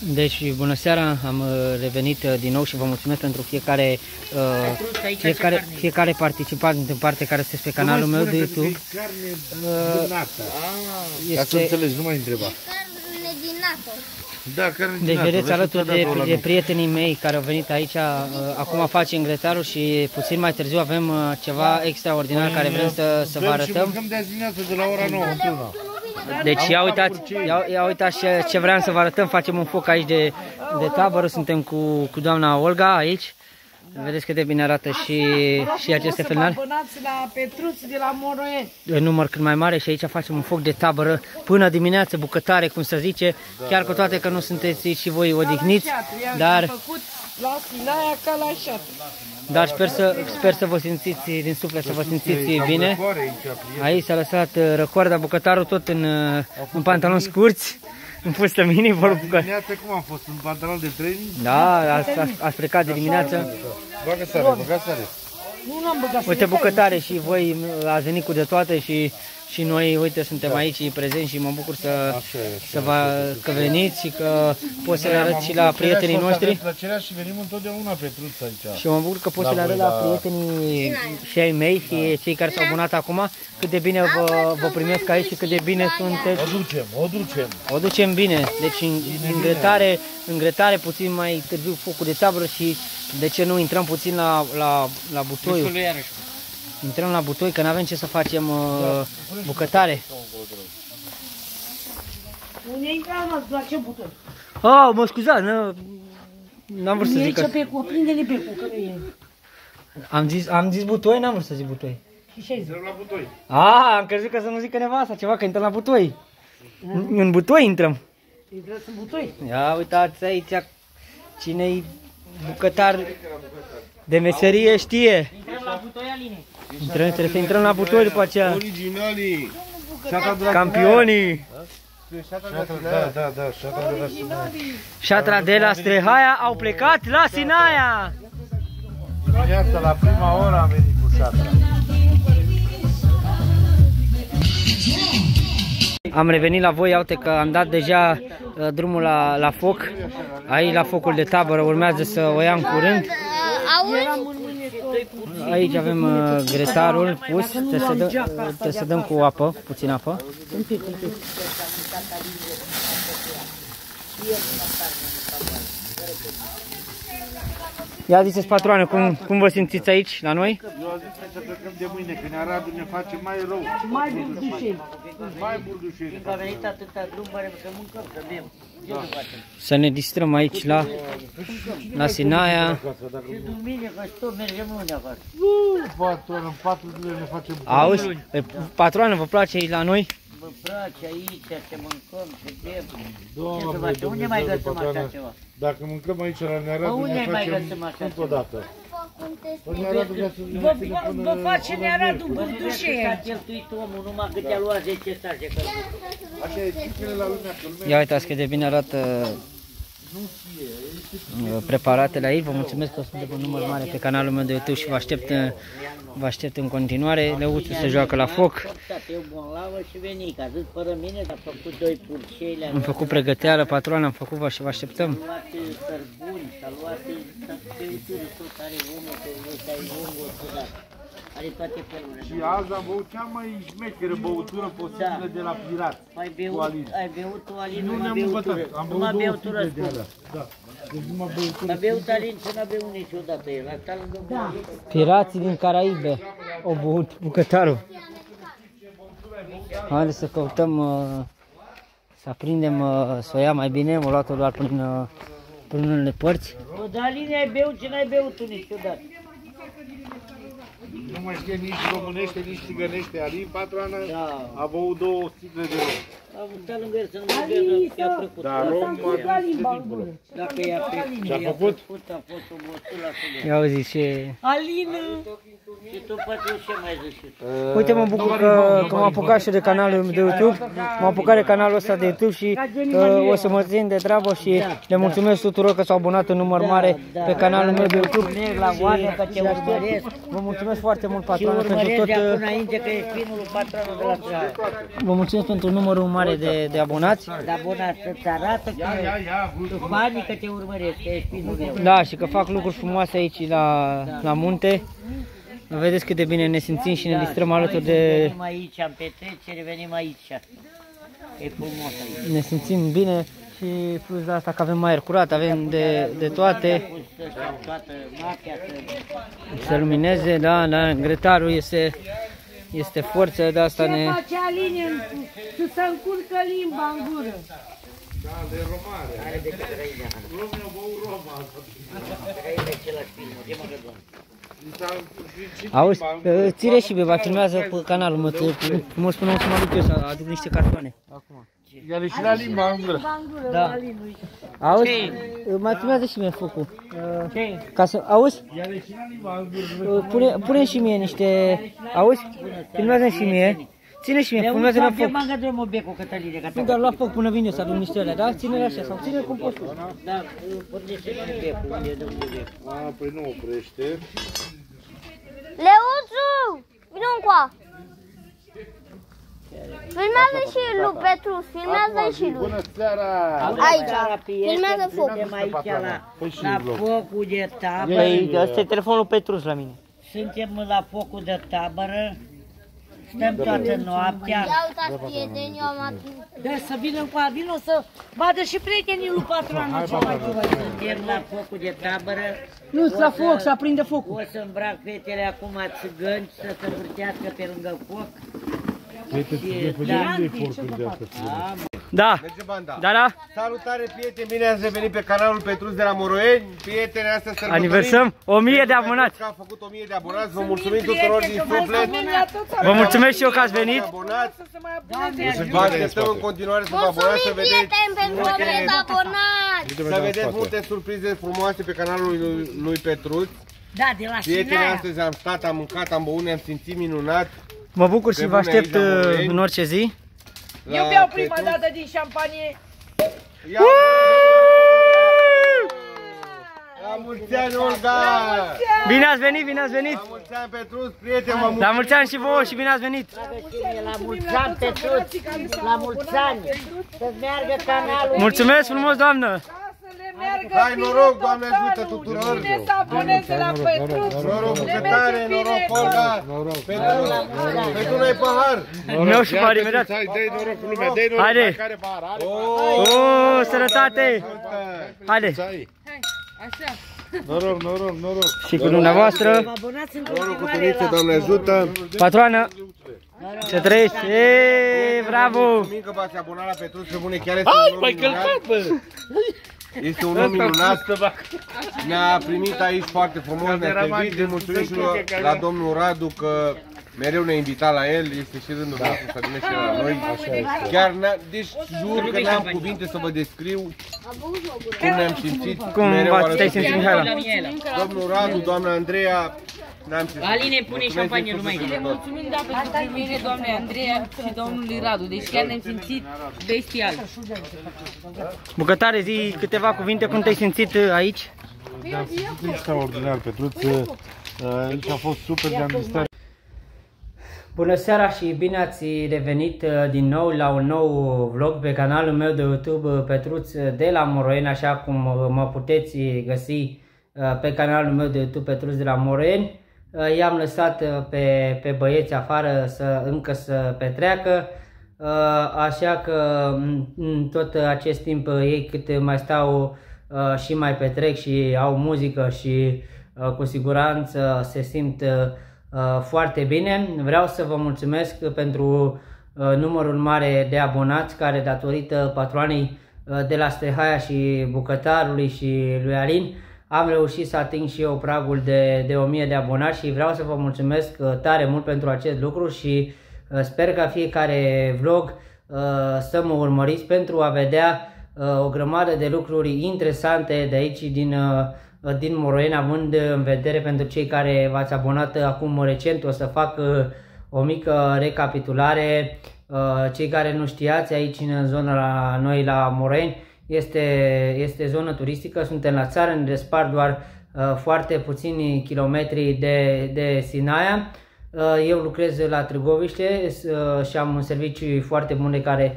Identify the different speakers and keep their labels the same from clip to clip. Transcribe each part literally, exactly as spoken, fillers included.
Speaker 1: Deci, bună seara, am revenit din nou și vă mulțumesc pentru fiecare, uh, fiecare, fiecare participant în parte care sunteți pe canalul meu de YouTube.
Speaker 2: E carne din nată. Este... Ca să înțelegi, nu mai întreba.
Speaker 3: Carne din nată.
Speaker 2: Da, carne din
Speaker 1: deci
Speaker 2: nată.
Speaker 1: vedeți alături de, de prietenii mei care au venit aici, uh, acum facem grătarul și puțin mai târziu avem uh, ceva extraordinar care vrem să, să vă arătăm.
Speaker 2: Și de azi dimineață de la ora nouă până una.
Speaker 1: Deci ia uitați, ia, ia uitați ce, ce vreau să vă arătăm, facem un foc aici de, de tabără, suntem cu, cu doamna Olga aici. Vedeți cât de bine arată și, și aceste felnari.
Speaker 4: Abonați la Petruț de la Moroieni.
Speaker 1: În număr cât mai mare și aici facem un foc de tabără până dimineață, bucătare, cum se zice, chiar cu toate că nu sunteți și voi odihniți, dar...
Speaker 4: La Sinaia ca la șat.
Speaker 1: Dar sper să, sper să vă simțiți din suflet, să vă simțiți bine. Aici s-a lăsat răcoarda, bucătarul tot în, în pantaloni scurți, în fustă mini, vor bucăta.
Speaker 2: Dimineața cum am fost? În pantalon de training?
Speaker 1: Da, ați, ați plecat de dimineață.
Speaker 2: Bagă sare, băga sare.
Speaker 4: Nu n-am băgat.
Speaker 1: Uite, bucătare și voi ați venit cu de toate și... Și noi, uite, suntem aici prezenți și mă bucur să, să vă, că veniți și că pot să le arăt și la prietenii noștri.
Speaker 2: Plăcerea și venim întotdeauna Petruț aici.
Speaker 1: Și mă bucur că pot să le arăt la prietenii și ai mei și cei care s-au abonat acum, cât de bine vă, vă primesc aici și cât de bine sunteți.
Speaker 2: O ducem, o ducem.
Speaker 1: O ducem bine. Deci în, în, grătare, în grătare, puțin mai târziu focul de tabără și de ce nu intrăm puțin la, la, la butoiul. Intrăm la butoi, că n-avem ce să facem uh, bucătare.
Speaker 4: Unde intrăm, la ce butoi?
Speaker 1: Oh, mă scuzați, n-am vrut să zic
Speaker 4: că... Pe cu, prinde-ne pe cu, că nu e.
Speaker 1: Am zis, am zis butoi, n-am vrut să zic butoi.
Speaker 4: Și ce ai zis?
Speaker 2: Intrăm la butoi.
Speaker 1: Ah, am crezut că să nu zică nevasta ceva, că intrăm la butoi. În butoi intrăm.
Speaker 4: Intrați în butoi?
Speaker 1: Ia uitați aici, cine-i bucătar de meserie știe.
Speaker 4: Intrăm la butoi, Aline.
Speaker 1: Intrăm, trebuie să intrăm la butoi după aceea.
Speaker 2: Originalii.
Speaker 1: Campionii.
Speaker 2: Da, da, da, șatra de la Sinaia.
Speaker 1: Șatra de la Strehaia au plecat la Sinaia.
Speaker 2: Dimineața, la prima oră am venit cu șatra.
Speaker 1: Am revenit la voi, uite că am dat deja uh, drumul la, la foc. Aici la focul de tabără urmează să o ia în curând. Aici avem uh, grătarul pus, trebuie să, dă, trebuie să dăm cu apă, puțin apă. Ia ziceți, patroane, cum, cum vă simțiți aici, la noi?
Speaker 2: Eu am zis să plecăm de mâine, că Aradul ne face mai rău.
Speaker 4: Mai burdușeni.
Speaker 2: Mai burdușeni.
Speaker 5: Fiindcă a venit atâta drum, pare să mâncăm, să bem.
Speaker 1: Să ne distrăm aici la, la Sinaia.
Speaker 5: Și duminică și tot mergem luni acasă.
Speaker 2: Patron, în patru zile ne facem.
Speaker 1: Auzi, patroane, vă place aici la noi?
Speaker 5: Vă place aici, să mâncăm, să bem.
Speaker 2: Doamne,
Speaker 5: Ce să facem? Unde mai găsim așa ceva?
Speaker 2: Dacă mâncăm aici la Nearadul,
Speaker 5: Unde
Speaker 2: ne
Speaker 5: mai
Speaker 2: facem
Speaker 5: găsim așa
Speaker 2: încă o
Speaker 5: ceva?
Speaker 2: dată. În Nearadul vrea să
Speaker 4: Vă, vă, vă face Nearadul
Speaker 5: Bă, nu
Speaker 4: burdușeni.
Speaker 5: a cheltuit omul numai cât i-a luat zece saje.
Speaker 2: Așa e, ciclele la lumea, că lumea
Speaker 1: Ia uitați cât de bine arată preparatele aici. Vă mulțumesc că sunteți un număr mare pe canalul meu de YouTube și vă aștept, vă aștept în continuare. Leuțu se joacă la foc.
Speaker 5: Eu bonlavă și veni, că atât fără mine, dar a făcut doi purcei.
Speaker 1: Am făcut pregăteală, patroană, am făcut și vă așteptăm.
Speaker 5: S-a luat sărbuni, s-a luat băuturi, tot are omul, că ai omul odată. Are toate felurile.
Speaker 2: Și azi am băut cea mai șmecheră băutură posibilă de la Pirat.
Speaker 5: Ai beut, ai beut tu, Alin,
Speaker 2: Nu
Speaker 5: numai
Speaker 2: ne-am
Speaker 5: beutură.
Speaker 2: îmbătat, am
Speaker 5: Numai
Speaker 2: băut două
Speaker 5: beutură
Speaker 2: sticle de
Speaker 5: scumpă.
Speaker 2: alea. Da, deci numai băutură.
Speaker 5: Dar beut Alin și n-a beut niciodată el. A stat lângă da.
Speaker 1: Pirații din Caraibe au băut bucătarul. Haideți să căutăm, să aprindem, să o ia mai bine. Am luat-o doar prin, prin unele părți.
Speaker 5: Bă, dar Alin, ai beut și n-ai beut tu niciodată.
Speaker 2: Nu mai știe nici românește, nici țigănește. Alin, patroană,
Speaker 5: Da.
Speaker 2: a băut două sticle de rom.
Speaker 5: Am stat lângă el să nu mă bea, i-a plăcut.
Speaker 2: Dar rom a
Speaker 5: Dacă i-a plăcut,
Speaker 2: Ce-a
Speaker 5: i-a
Speaker 2: făcut?
Speaker 5: plăcut, a fost o băutură la subiect.
Speaker 1: Ia auzi ce...
Speaker 4: Alină!
Speaker 5: Și tu, Pătruț, ce mai zici?
Speaker 1: Uite, mă bucur că, că m-am apucat și de canalul de YouTube, m-am apucat de canalul ăsta de YouTube și uh, o să mă țin de treabă și le mulțumesc tuturor că s-au abonat în număr mare pe canalul meu de YouTube.
Speaker 5: La oameni că te urmăresc.
Speaker 1: Vă mulțumesc foarte mult,
Speaker 5: Și
Speaker 1: patroană, pentru
Speaker 5: urmăresc
Speaker 1: tot.
Speaker 5: de acum înainte că e spinul patronul de la țară.
Speaker 1: Vă mulțumesc pentru numărul mare de, de abonați.
Speaker 5: Dar bună, să-ți arată că tu banii că te urmăresc, că e spinul meu.
Speaker 1: Da, și că fac lucruri frumoase aici la, la munte. Vedeți cât de bine ne simțim și ne distrăm alături de...
Speaker 5: Venim aici, în petrecere, venim aici. E frumos aici.
Speaker 1: Ne simțim bine și plus de asta că avem aer curat, avem de, de toate.
Speaker 5: Toată mafia să...
Speaker 1: Se lumineze, da, da, grătarul este, este forță, de asta ne...
Speaker 4: Ce face Aline să se încurcă limba în gură?
Speaker 5: Are de ce răine. Răine același film, ce mă gândăm.
Speaker 1: Auzi, ține și beba, filmează pe canalul meu, mă spune să mă duc eu să aduc niște cartoane.
Speaker 2: Ia-le și la limba în gură.
Speaker 1: Da. Auzi, mai filmează și mie focul. Ca să, auzi?
Speaker 2: Ia-le și la limba în gură.
Speaker 1: Pune, pune și mie niște, auzi? Filmează și mie. Ține și mie, filmează la foc.
Speaker 5: Mangă drumul becul, Cătăline, că
Speaker 1: Nu, dar la foc până vin eu să adun niște alea, da? Ține-le așa sau ține cum poți tu.
Speaker 5: Da, pornește și becul, unde e drumul becul.
Speaker 2: A, păi nu oprește.
Speaker 3: Leuțu! Vino încoa! Filmează și lui Petrus, filmează și lui.
Speaker 2: Bună seara!
Speaker 3: Aici, filmează focul.
Speaker 5: Suntem aici la, la focul de tabără.
Speaker 1: Păi, ăsta e telefonul Petrus la mine.
Speaker 5: Suntem la focul de tabără. Stăm toată noaptea.
Speaker 3: Ia uitați, prieteni, eu am atins.
Speaker 4: Da, să vină încoa, vină să vadă și prietenii lui patronul ce mai ceva.
Speaker 5: Suntem la focul de tabără.
Speaker 1: Nu-ți la foc, să aprinde focul.
Speaker 5: O să îmbrac fetele acum țigăni să se vârtească pe lângă foc.
Speaker 1: Da,
Speaker 2: Merge banda.
Speaker 1: da, da.
Speaker 2: Salutare, prieteni, bine ați revenit pe canalul Petrus de la Moroieni. Prieteni, astăzi sărbătorim.
Speaker 1: Aniversăm o mie de abonați.
Speaker 2: Că a făcut o mie de abonați, vă mulțumim tuturor din suflet.
Speaker 1: Vă mulțumesc și eu că ați venit.
Speaker 2: Vă așteptăm în continuare să vă abonați, să
Speaker 3: Mulțumim,
Speaker 2: vedeți,
Speaker 3: prieteni, pentru o mie de abonați!
Speaker 2: să vedeți multe surprize frumoase pe canalul lui, lui Petrus.
Speaker 5: Da, de la
Speaker 2: Prieteni,
Speaker 5: Sinaia.
Speaker 2: astăzi am stat, am mâncat, am băut, ne-am simțit minunat.
Speaker 1: Mă bucur și
Speaker 2: Pe
Speaker 1: vă
Speaker 2: bune
Speaker 1: aștept
Speaker 2: aici, la Moroieni.
Speaker 1: în orice zi.
Speaker 4: Eu beau prima dată din șampanie.
Speaker 2: Ia! La mulți ani, Olga!
Speaker 1: Bine ați venit, bine ați venit.
Speaker 2: La mulți ani, Petrus, prieteni, vă
Speaker 1: La mulți ani și vouă și bine ați venit.
Speaker 5: La mulți ani, Petrus. La mulți ani. Să-ți meargă canalul.
Speaker 1: Mulțumesc frumos, doamnă.
Speaker 2: Hai, noroc, Doamne ajută tuturor!
Speaker 4: Bine să aboneze la Petrus.
Speaker 2: Noroc, bucătare, noroc, Olga! Petrus, Petrus, n-ai pahar!
Speaker 1: Meu și pahar imediat.
Speaker 2: Hai, dă-i noroc lumea, dă-i noroc
Speaker 1: Haide.
Speaker 2: la care pahar! Are
Speaker 1: O, sănătate. Haide.
Speaker 4: Așa.
Speaker 2: Noroc, noroc, noroc!
Speaker 1: Și cu dumneavoastră,
Speaker 5: Abonați în
Speaker 2: Noroc cu
Speaker 5: continuare
Speaker 2: tuniță,
Speaker 5: la...
Speaker 2: Doamne ajută!
Speaker 1: patroană. Să trăiești. Eee, bravo.
Speaker 2: Mulțumim că v-ați abonat la Petrus, pe bune, chiar este un om minunat! Este un om minunat, ne-a primit aici foarte frumos, ne-a servit, îi mulțumim și la domnul Radu că mereu ne-a invitat la el, este și rândul nostru să vină și la noi. Chiar, deci jur că n-am cuvinte să vă descriu cum ne-am simțit,
Speaker 1: Cum
Speaker 2: mereu
Speaker 1: v-ați
Speaker 2: alături.
Speaker 1: simțit, Mihaela?
Speaker 2: Domnul Radu, doamna Andreea, n-am ce să
Speaker 5: Aline, pune șampanie numai.
Speaker 6: Mulțumim da pentru primire, doamne Andreea și domnului Radu, deci chiar ne-am simțit bestial.
Speaker 1: Bucătare, zi câteva cuvinte, cum te-ai simțit aici?
Speaker 7: Ne-am simțit extraordinar, Petruț. Aici a fost super, ne-am distrat.
Speaker 1: Bună seara și bine ați revenit din nou la un nou vlog pe canalul meu de YouTube Petruț de la Moroieni, așa cum mă puteți găsi pe canalul meu de YouTube Petruț de la Moroieni. I-am lăsat pe, pe băieți afară să încă să petreacă, așa că în tot acest timp ei cât mai stau și mai petrec și au muzică și cu siguranță se simt foarte bine. Vreau să vă mulțumesc pentru numărul mare de abonați care, datorită patroanei de la Stehaia și bucătarului și lui Alin, am reușit să ating și eu pragul de, de o mie de abonați și vreau să vă mulțumesc tare mult pentru acest lucru și sper ca fiecare vlog să mă urmăriți pentru a vedea o grămadă de lucruri interesante de aici din, din Moroieni, având în vedere pentru cei care v-ați abonat acum recent, o să fac o mică recapitulare. Cei care nu știați, aici în zona la noi la Moroieni este, este zonă turistică, suntem la țară, ne despart doar foarte puțini kilometri de, de Sinaia. Eu lucrez la Târgoviște și am un serviciu foarte bun de care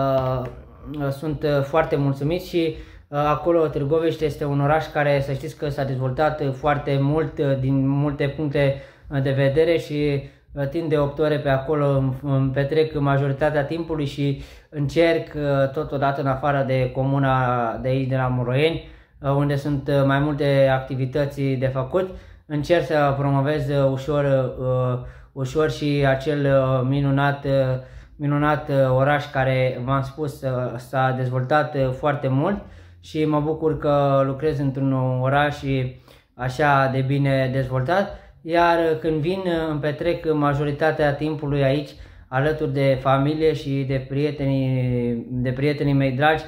Speaker 1: sunt foarte mulțumiți și acolo Târgoviște este un oraș care, să știți că s-a dezvoltat foarte mult din multe puncte de vedere și timp de opt ore pe acolo îmi petrec majoritatea timpului și încerc totodată în afară de comuna de aici de la Moroieni, unde sunt mai multe activități de făcut, încerc să promovez ușor, ușor și acel minunat, minunat oraș care, v-am spus, s-a dezvoltat foarte mult și mă bucur că lucrez într-un oraș așa de bine dezvoltat. Iar când vin, îmi petrec majoritatea timpului aici, alături de familie și de prietenii, de prietenii mei dragi.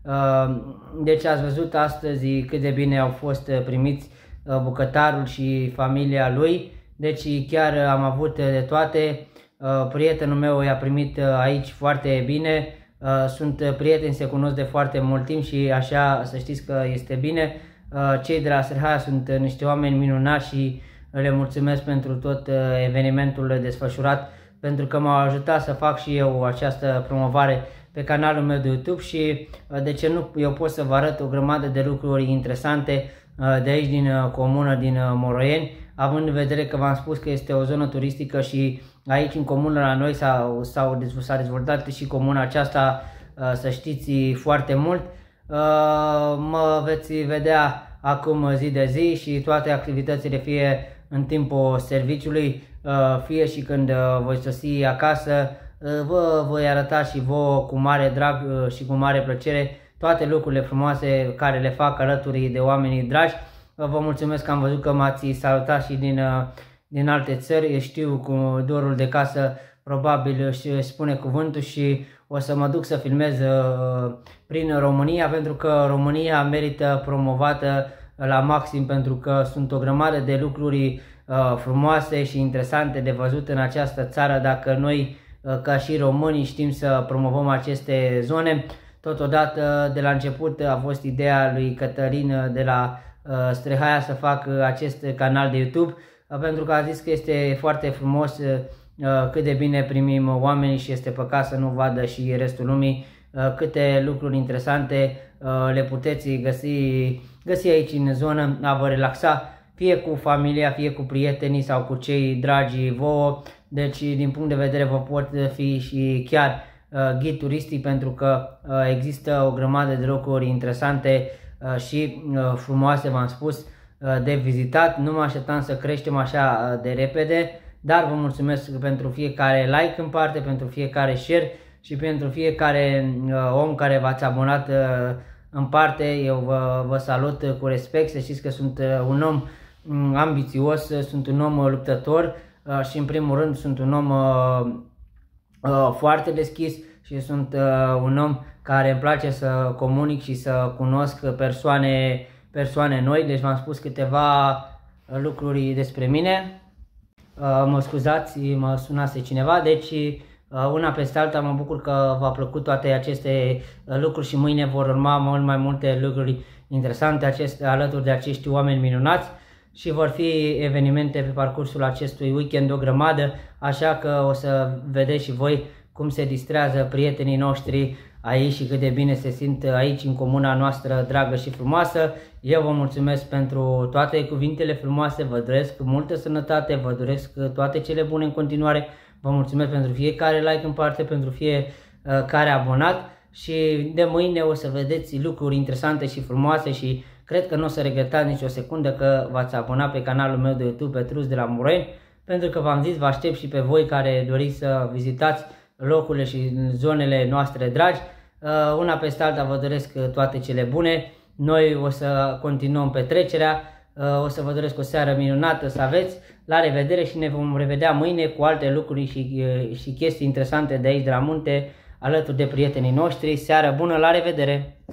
Speaker 1: Deci ați văzut astăzi cât de bine au fost primiți bucătarul și familia lui. Deci chiar am avut de toate. Prietenul meu i-a primit aici foarte bine. Sunt prieteni, se cunosc de foarte mult timp și așa să știți că este bine. Cei de la Sârhaia sunt niște oameni minunați și le mulțumesc pentru tot evenimentul desfășurat, pentru că m-au ajutat să fac și eu această promovare pe canalul meu de YouTube și de ce nu, eu pot să vă arăt o grămadă de lucruri interesante de aici din comună, din Moroieni, având în vedere că v-am spus că este o zonă turistică și aici în comună la noi s-a dezvoltat și comuna aceasta, să știți, foarte mult. Mă veți vedea acum zi de zi și toate activitățile, fie în timpul serviciului, fie și când voi sosi acasă, vă voi arăta și vouă cu mare drag și cu mare plăcere toate lucrurile frumoase care le fac alături de oamenii dragi. Vă mulțumesc că am văzut că m-ați salutat și din, din alte țări. Știu cu dorul de casă probabil își spune cuvântul și o să mă duc să filmez prin România, pentru că România merită promovată la maxim, pentru că sunt o grămadă de lucruri uh, frumoase și interesante de văzut în această țară, dacă noi uh, ca și românii știm să promovăm aceste zone. Totodată de la început a fost ideea lui Cătălin de la uh, Străhaia să fac uh, acest canal de YouTube, uh, pentru că a zis că este foarte frumos uh, cât de bine primim oamenii și este păcat să nu vadă și restul lumii uh, câte lucruri interesante uh, le puteți găsi găsi aici în zonă, a vă relaxa, fie cu familia, fie cu prietenii sau cu cei dragi vouă. Deci din punct de vedere vă pot fi și chiar uh, ghid turistic, pentru că uh, există o grămadă de locuri interesante uh, și uh, frumoase, v-am spus, uh, de vizitat. Nu mă așteptam să creștem așa uh, de repede, dar vă mulțumesc pentru fiecare like în parte, pentru fiecare share și pentru fiecare uh, om care v-ați abonat uh, în parte. Eu vă, vă salut cu respect, să știți că sunt un om ambițios, sunt un om luptător și în primul rând sunt un om foarte deschis și sunt un om care îmi place să comunic și să cunosc persoane, persoane noi. Deci v-am spus câteva lucruri despre mine. Mă scuzați, mă sunase cineva, deci una peste alta mă bucur că v-a plăcut toate aceste lucruri și mâine vor urma mult mai multe lucruri interesante aceste, alături de acești oameni minunați și vor fi evenimente pe parcursul acestui weekend o grămadă, așa că o să vedeți și voi cum se distrează prietenii noștri aici și cât de bine se simt aici în comuna noastră dragă și frumoasă. Eu vă mulțumesc pentru toate cuvintele frumoase, vă doresc multă sănătate, vă doresc toate cele bune în continuare. Vă mulțumesc pentru fiecare like în parte, pentru fiecare abonat și de mâine o să vedeți lucruri interesante și frumoase și cred că nu o să regretați nici o secundă că v-ați abonat pe canalul meu de YouTube Petruț de la Moroieni, pentru că v-am zis, vă aștept și pe voi care doriți să vizitați locurile și zonele noastre dragi. Una peste alta vă doresc toate cele bune. Noi o să continuăm petrecerea. O să vă doresc o seară minunată să aveți. La revedere și ne vom revedea mâine cu alte lucruri și, și chestii interesante de aici de la munte, alături de prietenii noștri. Seară bună, la revedere!